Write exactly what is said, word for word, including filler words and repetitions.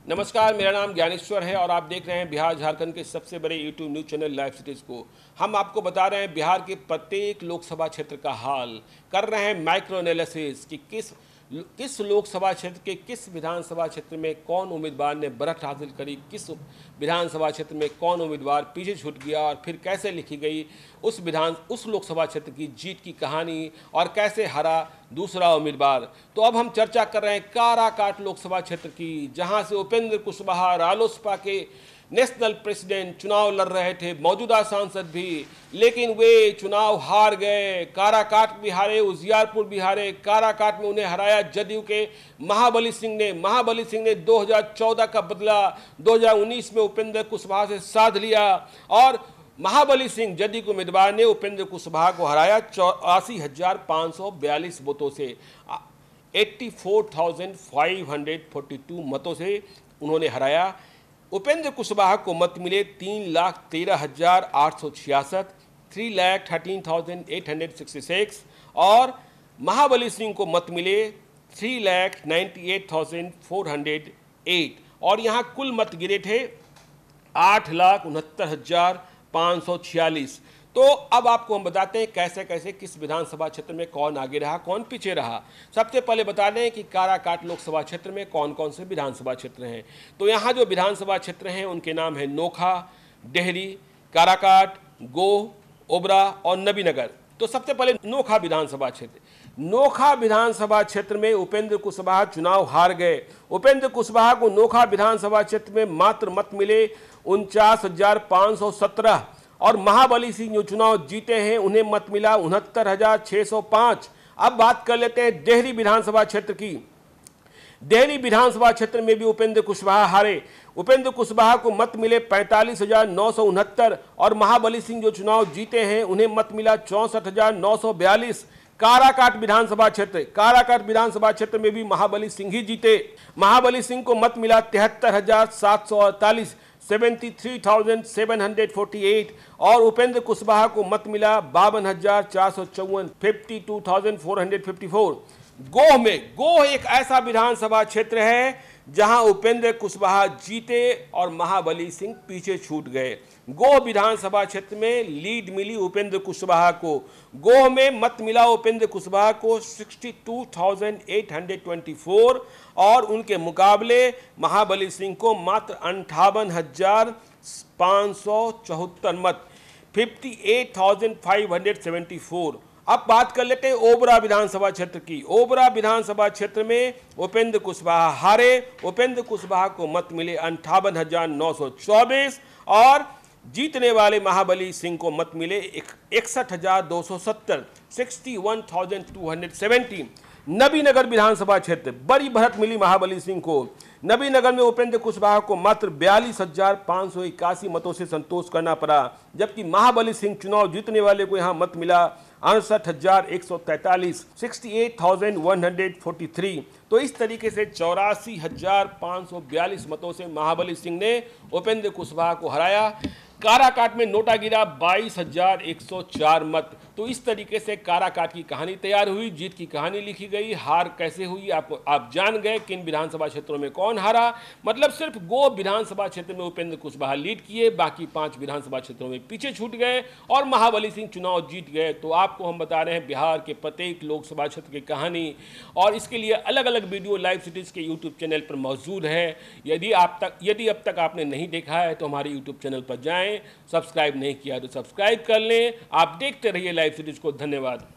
नमस्कार, मेरा नाम ज्ञानेश्वर है और आप देख रहे हैं बिहार झारखंड के सबसे बड़े YouTube news channel Live Cities को। हम आपको बता रहे हैं बिहार के प्रत्येक लोकसभा क्षेत्र का हाल, कर रहे हैं माइक्रो एनालिसिस कि किस किस लोकसभा क्षेत्र के किस विधानसभा क्षेत्र में कौन उम्मीदवार ने बढ़त हासिल करी, किस विधानसभा क्षेत्र में कौन उम्मीदवार पीछे छूट गया और फिर कैसे लिखी गई उस विधान उस लोकसभा क्षेत्र की जीत की कहानी और कैसे हरा दूसरा उम्मीदवार। तो अब हम चर्चा कर रहे हैं काराकाट लोकसभा क्षेत्र की, जहां से उपेंद्र कुशवाहा रालोसपा के नेशनल प्रेसिडेंट चुनाव लड़ रहे थे, मौजूदा सांसद भी, लेकिन वे चुनाव हार गए। काराकाट भी हारे, उजियारपुर भी हारे। काराकाट में उन्हें हराया जदयू के महाबली सिंह ने। महाबली सिंह ने दो हज़ार चौदह का बदला दो हज़ार उन्नीस में उपेंद्र कुशवाहा से साध लिया और महाबली सिंह जदयू के उम्मीदवार ने उपेंद्र कुशवाहा को हराया चौरासी हजार पाँच सौ बयालीस वोटों से, eighty four thousand five hundred forty two मतों से उन्होंने हराया। उपेंद्र कुशवाहा को मत मिले तीन लाख तेरह हजार आठ सौ छियासठ, three lakh thirteen thousand eight hundred sixty six और महाबली सिंह को मत मिले three lakh ninety eight thousand four hundred eight और यहाँ कुल मत गिरे थे आठ लाख उनहत्तर हजार पाँच सौ छियालीस। तो अब आपको हम बताते हैं कैसे कैसे किस विधानसभा क्षेत्र में कौन आगे रहा, कौन पीछे रहा। सबसे पहले बता दें कि काराकाट लोकसभा क्षेत्र में कौन कौन से विधानसभा क्षेत्र हैं। तो यहाँ जो विधानसभा क्षेत्र हैं उनके नाम है नोखा, डेहरी, काराकाट, गोह, ओबरा और नबीनगर। तो सबसे पहले नोखा विधानसभा क्षेत्र। नोखा विधानसभा क्षेत्र में उपेंद्र कुशवाहा चुनाव हार गए। उपेंद्र कुशवाहा को नोखा विधानसभा क्षेत्र में मात्र मत मिले उनचास हजार पाँच सौ सत्रह और महाबली सिंह जो चुनाव जीते हैं उन्हें मत मिला उनहत्तर हजार छः सौ पाँच। अब बात कर लेते हैं डेहरी विधानसभा क्षेत्र की। डेहरी विधानसभा क्षेत्र में भी उपेंद्र कुशवाहा हारे। उपेंद्र कुशवाहा को मत मिले पैंतालीस हजार नौ सौ उनहत्तर और महाबली सिंह जो चुनाव जीते हैं उन्हें मत मिला चौंसठ हजार नौ सौ बयालीस। काराकाट विधानसभा क्षेत्र काराकाट विधानसभा क्षेत्र में भी महाबली सिंह ही जीते। महाबली सिंह को मत मिला तिहत्तर हजार सात सौ अड़तालीस, seventy three thousand seven hundred forty eight और उपेंद्र कुशवाहा को मत मिला बावन हजार चार सौ चौवन, fifty two thousand four hundred fifty four. Goh में गोह एक ऐसा विधानसभा क्षेत्र है जहां उपेंद्र कुशवाहा जीते और महाबली सिंह पीछे छूट गए। गोह विधानसभा क्षेत्र में लीड मिली उपेंद्र कुशवाहा को। गोह में मत मिला उपेंद्र कुशवाहा को sixty two thousand eight hundred twenty four और उनके मुकाबले महाबली सिंह को मात्र अंठावन हजार पाँच सौ चौहत्तर मत, fifty eight thousand five hundred seventy four. अब बात कर लेते हैं ओबरा विधानसभा क्षेत्र की। ओबरा विधानसभा क्षेत्र में उपेंद्र कुशवाहा हारे। उपेंद्र कुशवाहा को मत मिले अंठावन हजार नौ सौ चौबीस और जीतने वाले महाबली सिंह को मत मिले इकसठ हजार दो सौ सत्तर, sixty one thousand two hundred seventy. Nabinagar विधानसभा क्षेत्र बड़ी बढ़त मिली महाबली सिंह को। नबीनगर में उपेंद्र कुशवाहा को मात्र बयालीस हजार पाँच सौ इक्यासी मतों से संतोष करना पड़ा, जबकि महाबली सिंह चुनाव जीतने वाले को यहाँ मत मिला अड़सठ हजार एक सौ तैंतालीस, sixty eight thousand one hundred forty three. तो इस तरीके से चौरासी हजार पाँच सौ बयालीस मतों से महाबली सिंह ने उपेंद्र कुशवाहा को हराया। काराकाट में नोटा गिरा बाईस हजार एक सौ चार मत। तो इस तरीके से काराकाट की कहानी तैयार हुई, जीत की कहानी लिखी गई। हार कैसे हुई आप आप जान गए किन विधानसभा क्षेत्रों में कौन हारा। मतलब सिर्फ गोह विधानसभा क्षेत्र में उपेंद्र कुशवाहा लीड किए, बाकी पांच विधानसभा क्षेत्रों में पीछे छूट गए और महाबली सिंह चुनाव जीत गए। तो आपको हम बता रहे हैं बिहार के प्रत्येक लोकसभा क्षेत्र की कहानी और इसके लिए अलग अलग वीडियो लाइव सिटीज़ के यूट्यूब चैनल पर मौजूद है। यदि आप तक यदि अब तक आपने नहीं देखा है तो हमारे यूट्यूब चैनल पर जाएं, सब्सक्राइब नहीं किया तो सब्सक्राइब कर लें। आप देखते रहिए लाइव सिटीज़ को। धन्यवाद।